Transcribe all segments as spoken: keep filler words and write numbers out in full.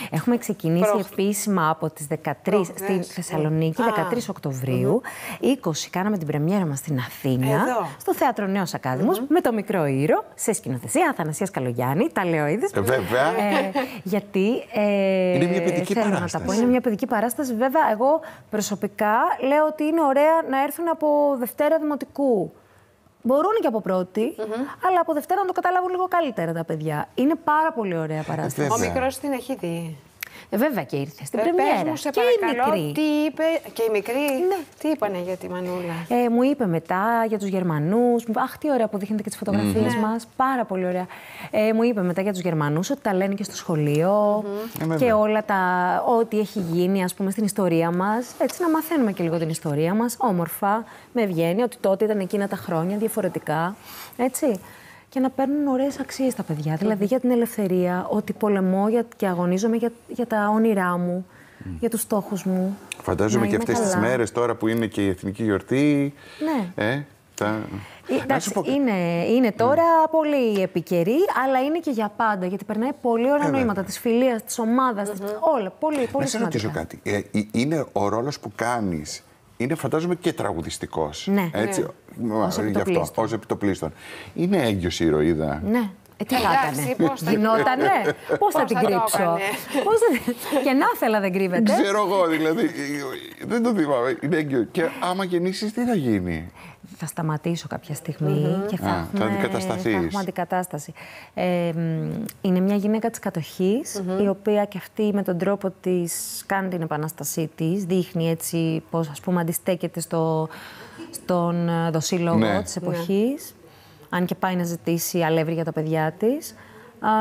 Έχουμε ξεκινήσει Προ... επίσημα από τις δεκατρείς Προ... στη Θεσσαλονίκη, δεκατρείς Οκτωβρίου. Mm-hmm. είκοσι κάναμε την πρεμιέρα μας στην Αθήνα, Εδώ. στο Θέατρο Νέος Ακάδημος, mm-hmm. με το Μικρό Ήρο, σε σκηνοθεσία Αθανασίας Καλογιάννη. Τα λέω είδες. Ε, βέβαια. Ε, γιατί. Ε, είναι μια παιδική παράσταση. Να τα πω, είναι μια παιδική παράσταση. Βέβαια, εγώ προσωπικά λέω ότι είναι ωραία να έρθουν από Δευτέρα Δημοτικού. Μπορούν και από πρώτη, mm-hmm. αλλά από Δευτέρα να το καταλάβουν λίγο καλύτερα τα παιδιά. Είναι πάρα πολύ ωραία παράσταση. Ο μικρός την έχει δει. Ε, βέβαια και ήρθε στην ε, πρεμιέρα. Σε και παρακαλώ, η μικρή. Τι είπε, και η μικρή. Ναι. Τι είπανε για τη Μανούλα. Ε, μου είπε μετά για τους Γερμανούς. Αχ, τι ωραία που δείχνετε και τις φωτογραφίες mm-hmm. μας. Πάρα πολύ ωραία. Ε, μου είπε μετά για τους Γερμανούς ότι τα λένε και στο σχολείο mm-hmm. και όλα τα. Ό,τι έχει γίνει, ας πούμε, στην ιστορία μας. Έτσι να μαθαίνουμε και λίγο την ιστορία μας. Όμορφα, με ευγένεια, ότι τότε ήταν εκείνα τα χρόνια διαφορετικά. Έτσι. Και να παίρνουν ωραίες αξίες τα παιδιά. Mm. Δηλαδή για την ελευθερία, ότι πολεμώ για, και αγωνίζομαι για, για τα όνειρά μου, mm. για τους στόχους μου. Φαντάζομαι και αυτές καλά. τις μέρες τώρα που είναι και η Εθνική Γιορτή. Ναι. Ε, τα... Εντάξει, πω... είναι, είναι τώρα mm. πολύ επικαιρή, αλλά είναι και για πάντα. Γιατί περνάει πολύ ωραία ε, νοήματα της φιλίας, της ομάδας, mm-hmm. της... όλα. Πολύ, πολύ να σημαντικά. σε ρωτήσω κάτι. Ε, είναι ο ρόλος που κάνεις. Είναι, φαντάζομαι, και τραγουδιστικός. Ναι, έτσι, ναι. Ως επιτοπλίστων. Ως επιτοπλίστων. Είναι έγκυος η ηρωίδα. Ναι. Ε, τι θα έκανε. Γινότανε. Πώς θα την κρύψω. Πώς θα... Και να θέλα δεν κρύβεται. Ξέρω εγώ, δηλαδή. Δεν το θυμάμαι. Είναι έγκυο. Και άμα γεννήσεις, τι θα γίνει. Θα σταματήσω κάποια στιγμή mm-hmm. και θα, Α, έχουμε, θα αντικατασταθείς. Θα έχουμε αντικατάσταση. Ε, είναι μια γυναίκα της κατοχής, mm-hmm. η οποία και αυτή με τον τρόπο της κάνει την επανάστασή της, δείχνει έτσι πώς, ας πούμε, αντιστέκεται στο, στον δοσύλλογο ναι. της εποχής, ναι. αν και πάει να ζητήσει αλεύρι για τα παιδιά της. Α,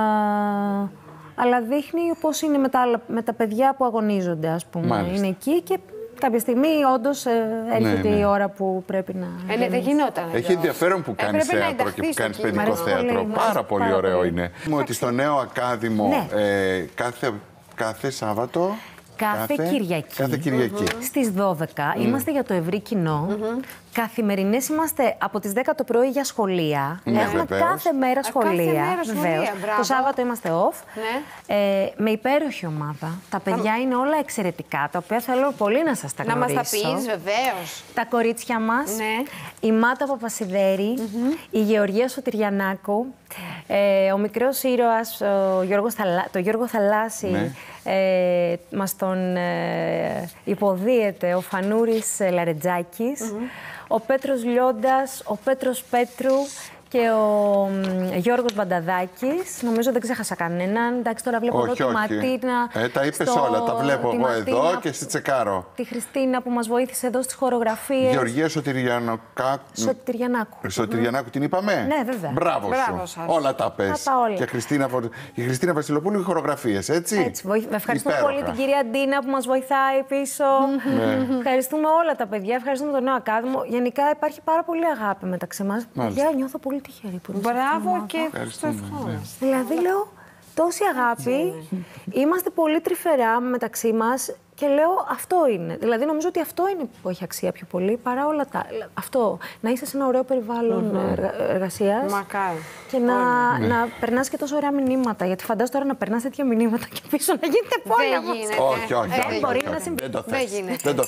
αλλά δείχνει πώς είναι με τα, με τα παιδιά που αγωνίζονται, ας πούμε. Μάλιστα. Είναι εκεί και κάποια στιγμή, όντως, έρχεται ναι, ναι. η ώρα που πρέπει να. Ε, ναι, δεν γινόταν. Έχει ενδιαφέρον που κάνει θέατρο και που κάνει παιδικό θέατρο. Πάρα, πάρα πολύ πάρα ωραίο πολύ. είναι. Μου ότι στο Νέο Ακάδημο ναι. ε, κάθε, κάθε Σάββατο. Κάθε, κάθε Κυριακή, κάθε Κυριακή. Mm-hmm. στις δώδεκα mm. είμαστε για το ευρύ κοινό. Mm-hmm. Καθημερινές είμαστε από τις δέκα το πρωί για σχολεία. Ναι, Έχουμε βεβαίως. κάθε μέρα σχολεία. Κάθε μέρα σχολεία. Το Σάββατο είμαστε off. Ναι. Ε, με υπέροχη ομάδα. Τα παιδιά είναι όλα εξαιρετικά, τα οποία θέλω πολύ να σας τα γνωρίσω. Να μας τα πεις, βεβαίως. Τα κορίτσια μας. Ναι. Η Μάτα Παπασιδέρη, mm-hmm. η Γεωργία Σωτηριανάκου, ε, ο μικρός ήρωας, ο Γιώργος Θαλα... το Γιώργο Θαλάσση, ναι. ε, μας τον ε, υποδίεται ο Φανούρης Λαρετζάκης, mm-hmm. ο Πέτρος Λιόντας, ο Πέτρος Πέτρου και ο Γιώργος Μπανταδάκης. Νομίζω δεν ξέχασα κανέναν. Εντάξει, τώρα βλέπω όχι, εδώ τη Ματίνα. Ε, τα είπες στο... όλα. Τα βλέπω εγώ Ματίνα, εδώ και στη τσεκάρω. Τη Χριστίνα που μας βοήθησε εδώ στις χορογραφίες. Γεωργία Σωτηριανάκου. Σωτηριανάκου. Σωτηριανάκου την είπαμε. Ναι, βέβαια. Μπράβο, Μπράβο σου. Όλα τα πες. Τα όλα. Και Χριστίνα, η Χριστίνα Βασιλοπούλου, οι χορογραφίες, έτσι. έτσι ευχαριστούμε υπέροχα. πολύ την κυρία Ντίνα που μας βοηθάει πίσω. Ναι. Ευχαριστούμε όλα τα παιδιά. Ευχαριστούμε τον Νέο Ακάδημο. Γενικά υπάρχει πάρα πολύ αγάπη μεταξύ μας. Παιδιά, νιώθω πολύ τυχερή που μπράβο και ευχαριστούμε. Δηλαδή, λέω, τόση αγάπη. Είμαστε πολύ τρυφερά μεταξύ μας και λέω αυτό είναι. Δηλαδή, νομίζω ότι αυτό είναι που έχει αξία πιο πολύ παρά όλα τα. Αυτό. Να είσαι σε ένα ωραίο περιβάλλον mm-hmm. εργα... εργασίας. Μακάρι. Και να, mm-hmm. να περνάς και τόσο ωραία μηνύματα. Γιατί φαντάζομαι τώρα να περνάς τέτοια μηνύματα και πίσω να γίνεται πόλεμος. Δεν γίνεται. Όχι, όχι. Δεν μπορεί να συμβεί. Δεν το θες.